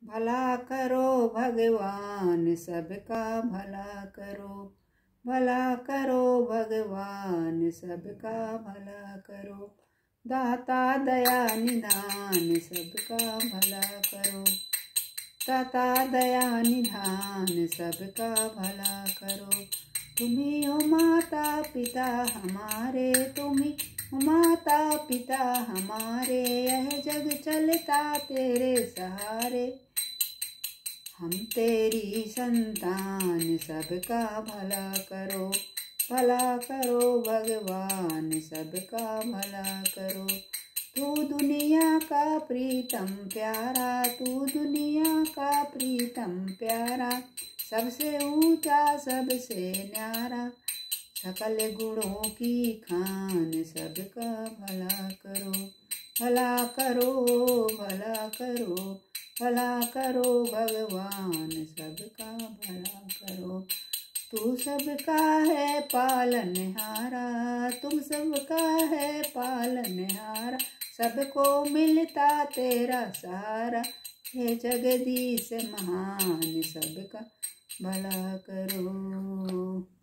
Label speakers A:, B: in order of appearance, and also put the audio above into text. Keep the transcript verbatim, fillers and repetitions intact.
A: भला करो भगवान सबका भला करो, भला करो भगवान सबका भला करो, दाता दया निधान सबका भला करो, दाता दया निधान सबका भला करो। तुम्ही हो माता पिता हमारे, तुम्ही हो माता पिता हमारे, यह जग चलता तेरे सहारे। हम तेरी संतान सबका भला करो, भला करो भगवान सबका भला करो। तू दुनिया का प्रीतम प्यारा, तू दुनिया का प्रीतम प्यारा, सबसे ऊंचा सबसे न्यारा, सकल गुणों की खान सबका भला करो, भला करो भला करो, भला करो भगवान सबका भला करो। तू सबका है पालनहारा, तुम सबका है पालनहारा, सबको मिलता तेरा सहारा। हे जगदीश महान सबका भला करो।